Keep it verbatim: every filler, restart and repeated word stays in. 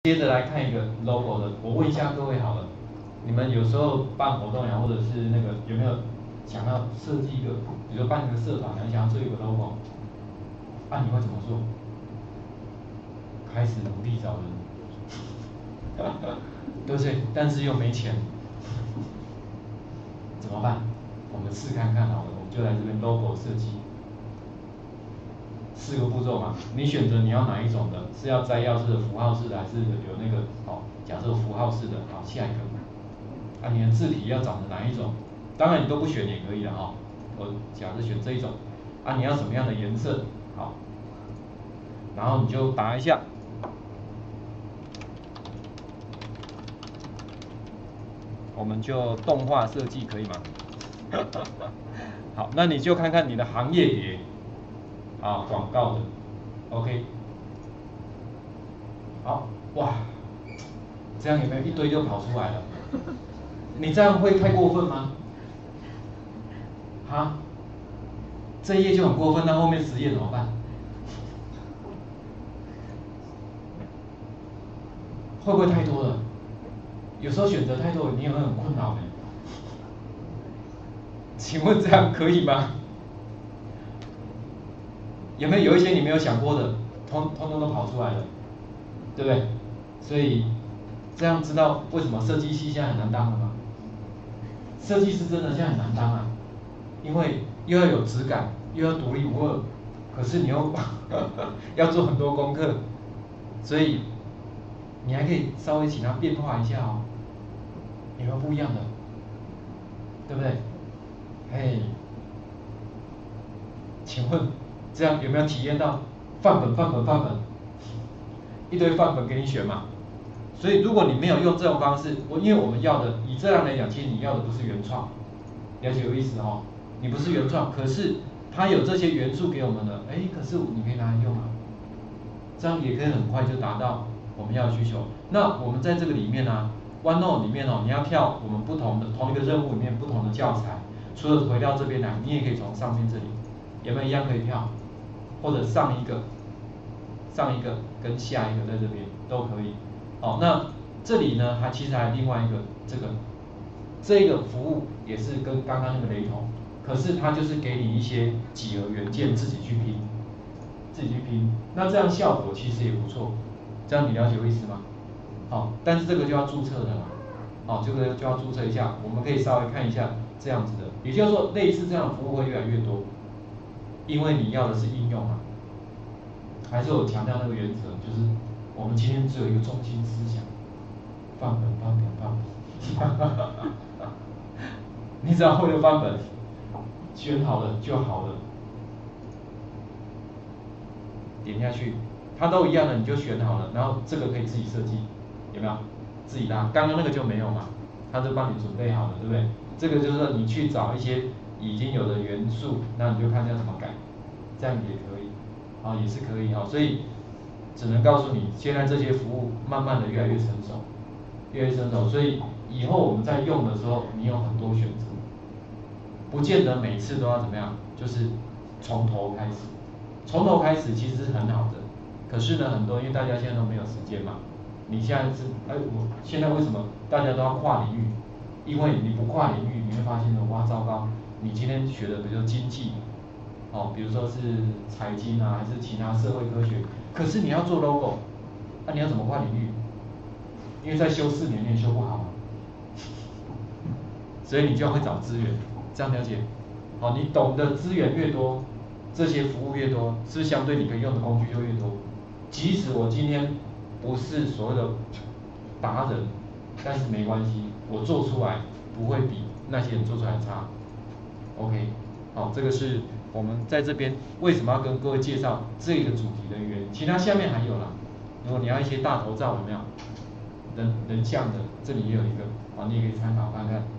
接着来看一个 logo 的，我问一下各位好了，你们有时候办活动呀，或者是那个有没有想要设计一个，比如说办一个社团，你想要做一个 logo， 啊，你会怎么做？开始努力找人，对不对？但是又没钱，怎么办？我们试看看好了，我们就来这边 logo 设计。四个步骤嘛，你选择你要哪一种的，是要摘要式的、符号式的，还是有那个哦？假设符号式的，好，下一个，啊，你的字体要长成哪一种？当然你都不选也可以的哈、哦。我假设选这一种，啊，你要什么样的颜色？好，然后你就打一下，我们就动画设计可以吗？好，那你就看看你的行业别，啊，广告的 ，OK。好，哇，这样有没有一堆就跑出来了？你这样会太过分吗？哈，这一页就很过分，那后面十页怎么办？会不会太多了？有时候选择太多，你有没有很困扰呢？请问这样可以吗？有没有有一些你没有想过的，通通通都跑出来了，对不对？所以这样知道为什么设计系现在很难当了吗？设计师真的现在很难当啊，因为又要有质感，又要独一无二，可是你又要做很多功课，所以你还可以稍微请他变化一下哦，有没有不一样的？对不对？嘿，请问这样有没有体验到范本、范本、范本，一堆范本给你选嘛？所以如果你没有用这种方式，我因为我们要的，以这样来讲，其实你要的不是原创，了解有意思哦。你不是原创，可是它有这些元素给我们的，哎，可是你可以拿来用啊，这样也可以很快就达到我们要的需求。那我们在这个里面呢、啊、，OneNote 里面哦，你要跳我们不同的同一个任务里面不同的教材，除了回到这边来，你也可以从上面这里，有没有一样可以跳？或者上一个，上一个跟下一个在这边都可以。好，那这里呢，还其实还有另外一个这个，这个服务也是跟刚刚那个雷同，可是它就是给你一些几何元件自己去拼，自己去拼，那这样效果其实也不错，这样你了解我意思吗？好，但是这个就要注册的啦，好，这个就要注册一下，我们可以稍微看一下这样子的，也就是说类似这样的服务会越来越多，因为你要的是应用嘛，还是我强调那个原则，就是我们今天只有一个中心思想，范本范本范本，你只要会了范本，选好了就好了，点下去，它都一样的，你就选好了，然后这个可以自己设计，有没有？自己拉，刚刚那个就没有嘛，它就帮你准备好了，对不对？这个就是你去找一些已经有的元素，那你就看要怎么改，这样也可以，啊，也是可以哈，所以只能告诉你，现在这些服务慢慢的越来越成熟，越来越成熟，所以以后我们在用的时候，你有很多选择，不见得每次都要怎么样，就是从头开始，从头开始其实是很好的，可是呢，很多因为大家现在都没有时间嘛。你现在是，哎，我现在为什么大家都要跨领域？因为你不跨领域，你会发现呢，哇，糟糕！你今天学的比如说经济，哦，比如说是财经啊，还是其他社会科学，可是你要做 logo， 那、啊、你要怎么跨领域？因为再修四年你也修不好嘛，所以你就要会找资源，这样了解？好、哦，你懂的资源越多，这些服务越多，是不是相对你可以用的工具就越多？即使我今天不是所谓的达人，但是没关系，我做出来不会比那些人做出来差。OK， 好，这个是我们在这边为什么要跟各位介绍这个主题的原因。其他下面还有啦，如果你要一些大头照有没有？人人像的，这里也有一个，啊，你也可以参考看看。